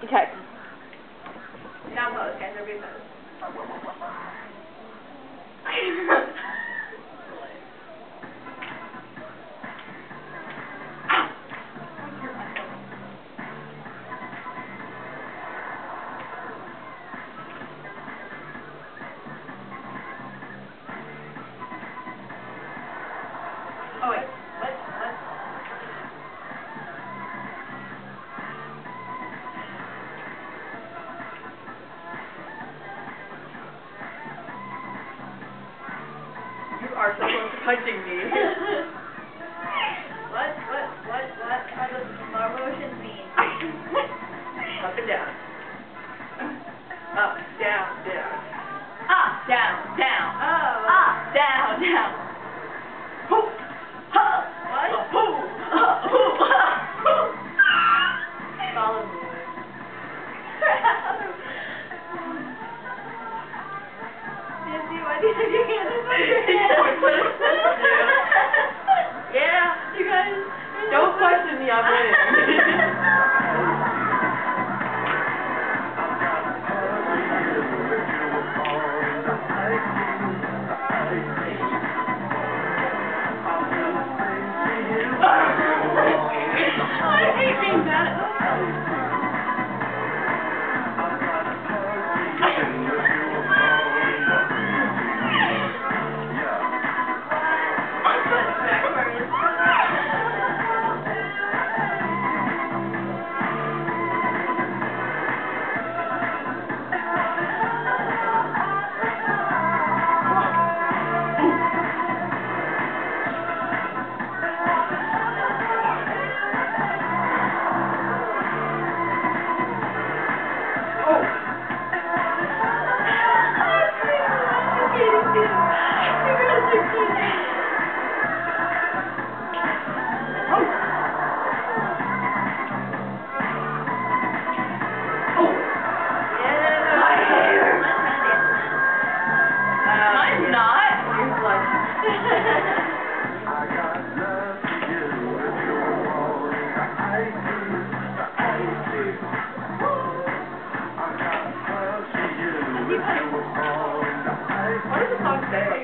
Okay. Now pose, guys. Everybody pose. Oh wait, what? You are so close to punching me. What are those slow motions mean? Up and down. Up, down, down. Up, down, down. Oh. Up, down, down. Hoo, ha. What? Hoo, ha, hoo, ha. Follow me. Nancy, why do you have your hand in my hand? Yeah, you guys. Don't question me, I'm winning. I hate being bad at What does the song say?